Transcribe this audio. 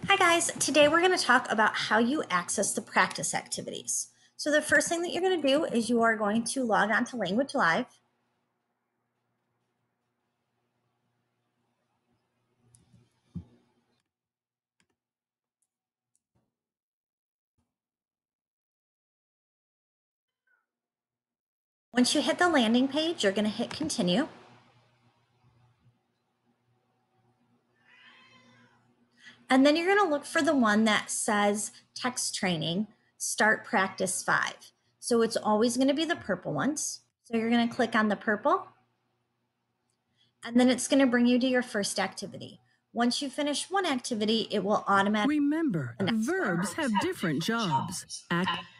Hi guys, today we're going to talk about how you access the practice activities. So the first thing that you're going to do is you are going to log on to Language Live. Once you hit the landing page, you're going to hit continue. And then you're going to look for the one that says text training, start practice 5. So it's always going to be the purple ones. So you're going to click on the purple, and then it's going to bring you to your first activity. Once you finish one activity, it will automatically. Remember, verbs have different jobs.